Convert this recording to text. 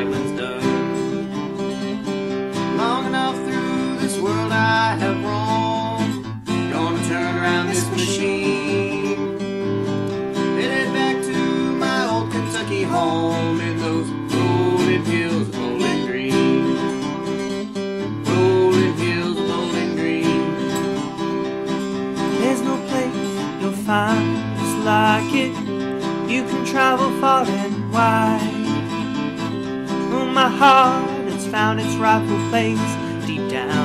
cabin's dug. Long enough through this world I have roamed, gonna turn around this machine, headed back to my old Kentucky home in those rolling hills of Bowling Green. Rolling hills of Bowling Green. There's no place you'll find just like it. You can travel far and wide. Oh, my heart has found its rightful place deep down